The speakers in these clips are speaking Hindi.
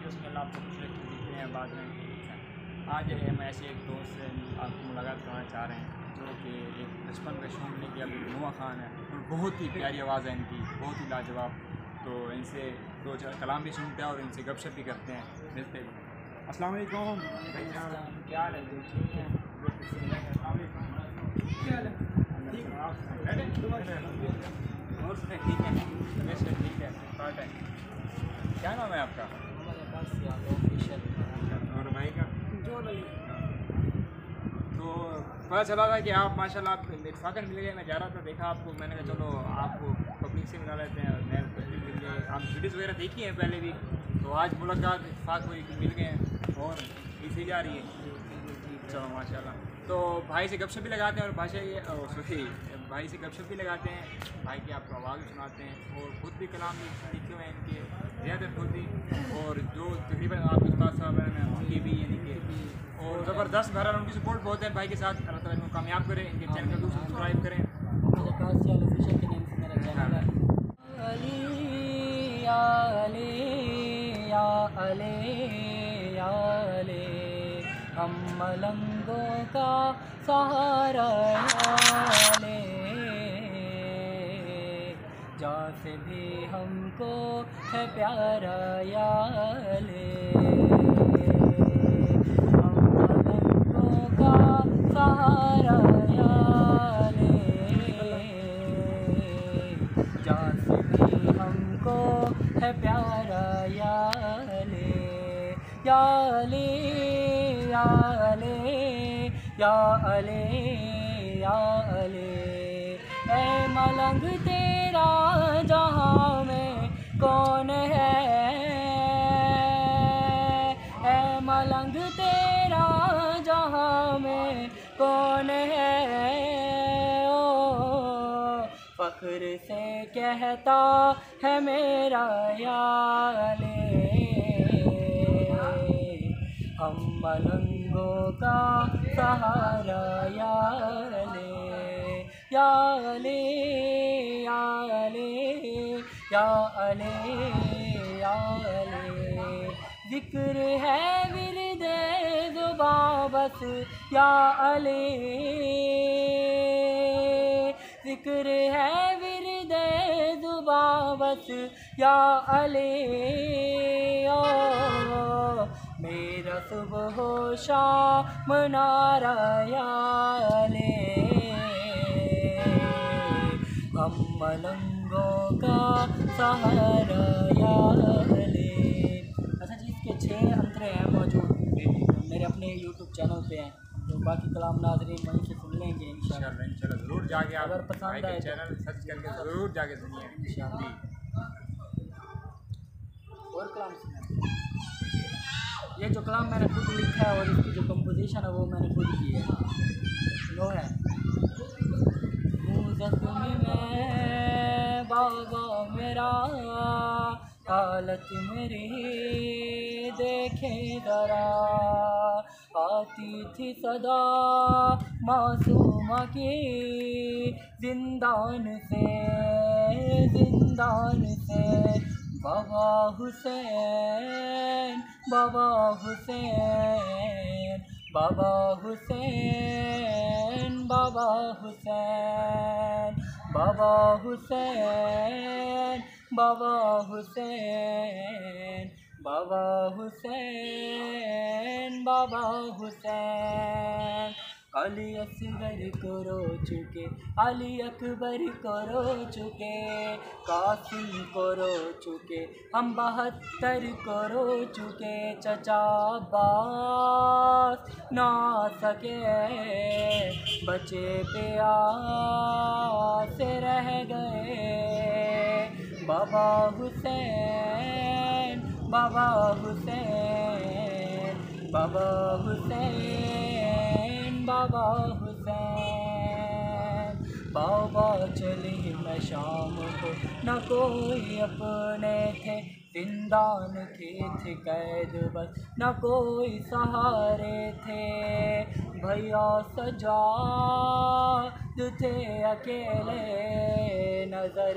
बस अल्लाह आपको कुछ देखते हैं बाद में। आज हम ऐसे एक दोस्त से आपको मुलाकात करना चाह रहे हैं जो कि एक बचपन का शौक लेके अभी नुआ खान है और बहुत ही प्यारी आवाज़ है इनकी, बहुत ही लाजवाब। तो इनसे दो चार कलाम भी सुनते हैं और इनसे गपशप भी करते हैं, मिलते हैं। अस्सलाम वालेकुम भैया, क्या हाल है? ठीक है, और सुने ठीक है, वैसे ठीक है, पार्ट है। क्या नाम है आपका? और भाई का? तो पता चला था कि आप माशाल्लाह आप इत्फाकन मिल गए। मैं जा रहा था, देखा आपको, मैंने कहा चलो आपको पब्लिक से मिला लेते हैं। मैं पब्लिक मिल गए, आप वीडियोज़ वगैरह देखी हैं पहले भी, तो आज मुलाकात इत्फाक हुई कि मिल गए हैं और इसी जा रही है। चलो माशाल्लाह। तो भाई से गपशप भी लगाते हैं और भाई से गपशप भी लगाते हैं, भाई की आपको आवाज़ भी सुनाते हैं और खुद भी कलाम लिखे हुए हैं इनके ज़्यादा खुद ही, और जो तकरीबन आपके उस्ताद साहब हैं उनके भी यानी कि और ज़बरदस्त बहरहाल उनकी सपोर्ट बहुत है भाई के साथ। अल्लाह ताला इनको कामयाब करें, इनके चैनल को सब्सक्राइब करें। ऑफिशियल के नेम से मेरा चैनल है। अली या अली या अली या अली, हम मलंगों का सहारा ले, जा से भी हमको है प्यारा या ले, हम मलंगों का सहारा या ले, जा से भी हमको है प्यारा या ले, या अली या अली या अली या अली। ऐ मलंग तेरा जहाँ में कौन है, ऐ मलंग तेरा जहाँ में कौन है, ओ फख्र से कहता है मेरा या अली, हम मलंगों का सहारा या ले, या अली या अली या अली या अली। जिक्र है विरदे ज़ुबां बस या अली, जिक्र है विरदे ज़ुबां बस या अली, ओ मेरा सुबह हो शाम नारा या ले, हम मलंगों का सहारा या ले। अच्छा जी, इसके 6 अंतरे हैं मौजूद मेरे अपने YouTube चैनल पे हैं, तो बाकी कलाम नाज़रीन वहीं से सुन लेंगे इंशाल्लाह। ज़रूर जाके आप अगर पसंद आए चैनल सर्च करके ज़रूर जाके सुनिए इंशाल्लाह। और कलाम सुना, ये जो कलाम मैंने खुद लिखा है और इसकी जो कंपोजिशन है वो मैंने खुद की है। लो है जख्मी में बाबा मेरा, हालत मेरी देखे ज़रा, आती थी सदा मासूमा की जिंदान से, जिंदान से, बाबा हुसैन, बाबा हुसैन, बाबा हुसैन, बाबा हुसैन, बाबा हुसैन, बाबा हुसैन, बाबा हुसैन, बाबा हुसैन। अली असगर को रो चुके, अली अकबर को रो चुके, कासिम को रो चुके, हम 72 को रो चुके, चचा अब्बास ना सके, बचे प्यास से रह गए, बाबा हुसैन, बाबा हुसैन, बाबा हुसैन, बाबा हुसैन। बाबा चली मैं शाम को, न कोई अपने थे, जिंदान थी कैद बस, न कोई सहारे थे। भैया सजाद थे अकेले, नज़र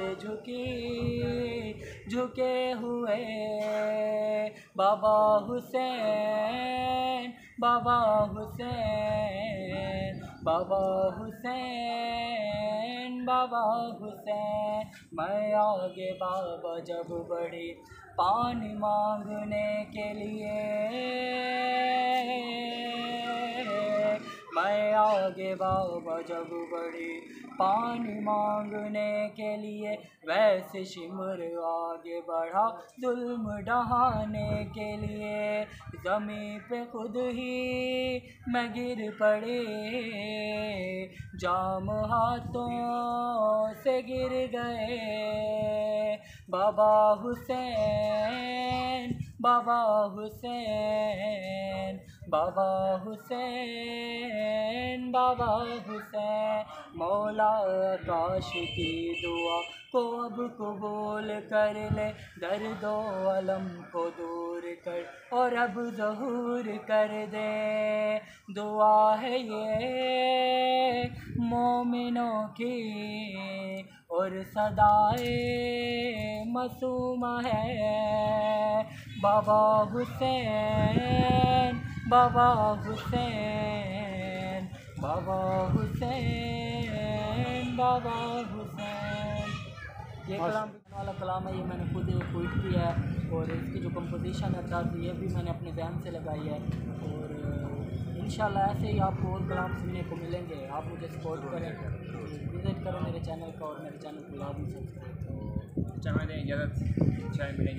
झुके हुए। बाबा हुसैन, बाबा हुसैन, बाबा हुसैन, बाबा हुसैन। मैं आगे बाबा जब बढ़ी पानी मांगने के लिए, मैं आगे बाबा जब बढ़ी पानी मांगने के लिए, वैसे शिमर आगे बढ़ा जुल्म ढहाने के लिए। ज़मीं पे खुद ही मैं गिर पड़े, जाम हाथों से गिर गए। बाबा हुसैन, बाबा हुसैन, बाबा हुसैन, बाबा हुसैन। मौला काश की दुआ को अब कबूल कर ले, दर्दो अलम को दूर कर और अब ज़हूर कर दे। दुआ है ये मोमिनों की और सदाए मासूमा है। बाबा हुसैन, बाबा हुसैन, बाबा हुसैन, बाबा हुसैन। ये कलाम वाला कलाम है, ये मैंने खुद ट्वीट किया है और इसकी जो कंपोजिशन है ये भी मैंने अपने ध्यान से लगाई है। और इंशाल्लाह ऐसे ही आपको और कलाम सुनने को मिलेंगे। आप मुझे सपोर्ट करें, विज़िट करें मेरे चैनल का और मेरे चैनल को लाभ सब्सक्राइब। अच्छा, मैं इजाज़त, चाय मिलेंगे।